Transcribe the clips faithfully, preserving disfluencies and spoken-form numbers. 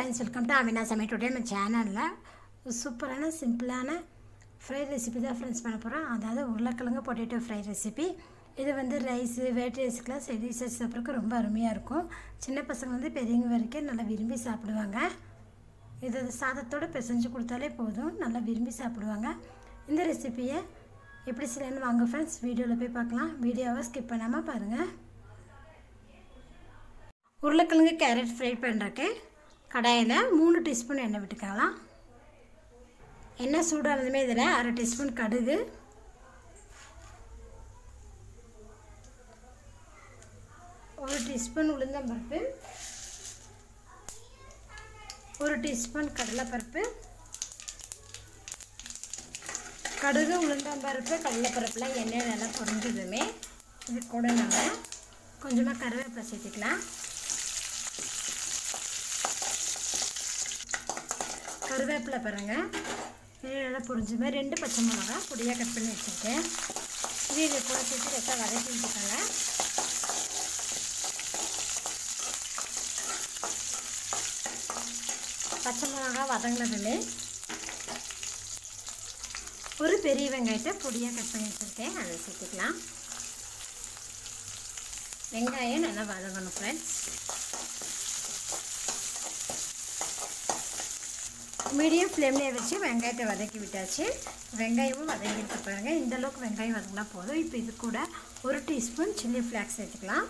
friends, welcome to Amina Samay. Today my channel la சூப்பரான சிம்பிளான fry recipe தான் friends பண்ண போகிறோம். அதாவது உருளைக்கிழங்கு பொட்டேட்டோ ஃப்ரை ரெசிபி. இது வந்து ரைஸு வேட் ரைஸுக்கெலாம் சைட் டிஷ்ஷஸ் சாப்பிட்றதுக்கு ரொம்ப அருமையாக இருக்கும். சின்ன பசங்க வந்து பெரியவங்க வரைக்கும் நல்லா விரும்பி சாப்பிடுவாங்க. இது சாதத்தோடு பிசைஞ்சு கொடுத்தாலே போதும், நல்லா விரும்பி சாப்பிடுவாங்க. இந்த ரெசிபியை எப்படி செய்யலான்னு வாங்க ஃப்ரெண்ட்ஸ் வீடியோவில் போய் பார்க்கலாம். வீடியோவை ஸ்கிப் பண்ணாமல் பாருங்கள். உருளைக்கிழங்கு கேரட் ஃப்ரை பண்ணுறக்கு கடாயில் மூணு டீஸ்பூன் எண்ணெய் விட்டுக்கலாம். எண்ணெய் சூடானதுமே இதில் அரை டீஸ்பூன் கடுகு, ஒரு டீஸ்பூன் உளுந்தம்பருப்பு, ஒரு டீஸ்பூன் கடலைப்பருப்பு. கடுகு உளுந்தம்பருப்பு கடலைப்பருப்புலாம் எண்ணெய் நல்லா பொரிஞ்சதுமே இது கூட நம்ம கொஞ்சமாக கருவேப்பிலை சேர்த்துக்கலாம். கருவேப்பிலை பாருங்கள் நல்லா பொரிஞ்சுமே ரெண்டு பச்சை மிளகா பொடியாக கட் பண்ணி வச்சுருக்கேன். இது இதை கூட சேர்த்து ரெட்டா வதக்கி விட்டுக்கோங்க. பச்சை மிளகா வதங்கினதுமே ஒரு பெரிய வெங்காயத்தை பொடியாக கட் பண்ணி வச்சுருக்கேன், அதை சேர்த்துக்கலாம். வெங்காயம் நல்லா வதங்கணும் ஃப்ரெண்ட்ஸ். மீடியம் ஃப்ளேம்லேயே வச்சு வெங்காயத்தை வதக்கி விட்டாச்சு. வெங்காயமும் வதங்கிட்டு பாருங்கள், இந்தளவுக்கு வெங்காயம் வதங்கினா போதும். இப்போ இது கூட ஒரு டீஸ்பூன் சில்லி ஃப்ளாக்ஸ் சேர்த்துக்கலாம்.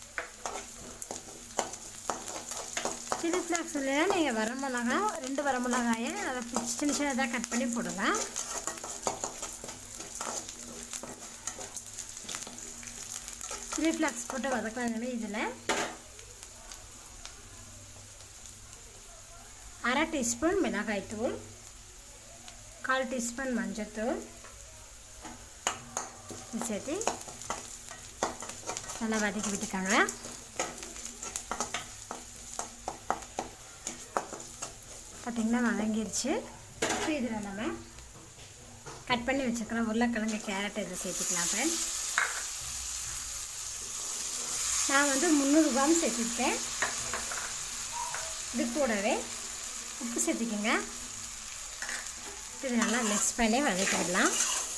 சில்லி ஃப்ளாக்ஸ் இல்லைன்னா நீங்கள் வரமிளகா ரெண்டு வரமிளகாயை அதை சின்ன சின்னதாக கட் பண்ணி போடுங்க. சில்லி ஃப்ளாக்ஸ் போட்டு வதக்கினாலுமே இதில் அரை டீஸ்பூன் மிளகாய்த்தூள், கால் டீஸ்பூன் மஞ்சத்தூள் சேர்த்து நல்லா வதக்கி விட்டுக்காங்க. பார்த்திங்கன்னா வதங்கிருச்சு. இப்போ இதில் நம்ம கட் பண்ணி வச்சுக்கலாம் உருளைக்கிழங்கு கேரட் இதை சேர்த்துக்கலாம் ஃப்ரெண்ட்ஸ். நான் வந்து முந்நூறு கிராம் சேர்த்துருக்கேன். இது கூடவே உப்பு சேர்த்துக்கோங்க. இது நல்லா மிக்ஸ் பண்ணி வதக்கிடலாம்.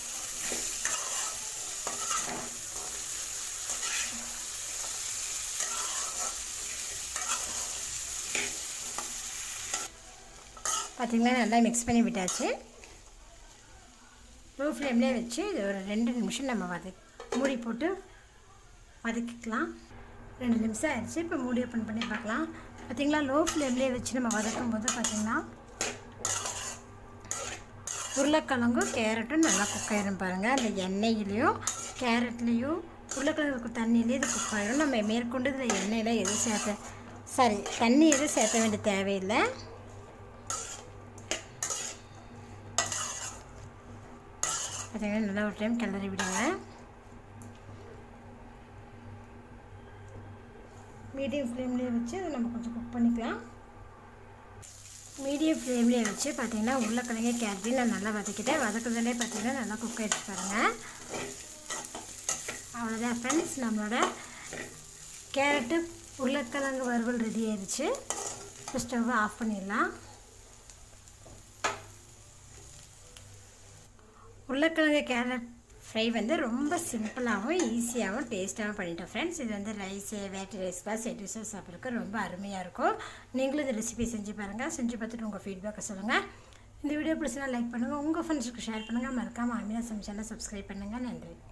பார்த்திங்கன்னா நல்லா மிக்ஸ் பண்ணி விட்டாச்சு. லோ ஃப்ளேம்லேயே வச்சு இது ஒரு ரெண்டு நிமிஷம் நம்ம வதக்கி மூடி போட்டு வதக்கிக்கலாம். ரெண்டு நிமிஷம் ஆயிடுச்சு. இப்போ மூடி ஓப்பன் பண்ணி பார்க்கலாம். பார்த்திங்களா லோ ஃப்ளேம்லேயே வச்சு நம்ம வதக்கும் போது பார்த்திங்கன்னா உருளைக்கிழங்கும் கேரட்டும் நல்லா குக் ஆயிடும் பாருங்கள். அந்த எண்ணெயிலையும் கேரட்லேயும் உருளைக்கிழங்கு தண்ணியிலையும் இது குக் ஆகிடும். நம்ம மேற்கொண்டு இதில் எண்ணெயில் எதுவும் சேர்த்த சாரி தண்ணி எதுவும் சேர்த்த வேண்டிய தேவையில்லை. பார்த்திங்கன்னா நல்லா ஒரு டைம் கிளறி விடுங்க. மீடியம் ஃப்ளேம்லேயே வச்சு அதை நம்ம கொஞ்சம் குக் பண்ணிக்கலாம். மீடியம் ஃப்ளேம்லேயே வச்சு பார்த்திங்கன்னா உருளைக்கிழங்கு கேரட்டையும் நான் நல்லா வதக்கிட்டேன். வதக்குறதுலேயே பார்த்திங்கன்னா நல்லா குக் ஆகிடுச்சு பாருங்கள். அவ்வளோதான் ஃப்ரெண்ட்ஸ், நம்மளோட கேரட்டு உருளைக்கிழங்கு வறுவல் ரெடி ஆயிடுச்சு. இப்போ ஸ்டவ்வை ஆஃப் பண்ணிடலாம். உருளைக்கிழங்கு கேரட் ஃப்ரை வந்து ரொம்ப சிம்பிளாகவும் ஈஸியாகவும் டேஸ்ட்டாகவும் பண்ணிட்டோம் ஃப்ரெண்ட்ஸ். இது வந்து ரைஸு வேட்டி ரைஸ்லாம் செட் டிஷ்ஷாக சாப்பிட்றதுக்கு ரொம்ப அருமையாக இருக்கும். நீங்களும் இந்த ரெசிபி செஞ்சு பாருங்கள். செஞ்சு பார்த்துட்டு உங்கள் ஃபீட்பேக்கை சொல்லுங்கள். இந்த வீடியோ பிடிச்சினா லைக் பண்ணுங்கள், உங்கள் ஃப்ரெண்ட்ஸுக்கு ஷேர் பண்ணுங்கள். மறக்காமல் அமினா சமையல் சேனலை சப்ஸ்கிரைப் பண்ணுங்கள். நன்றி.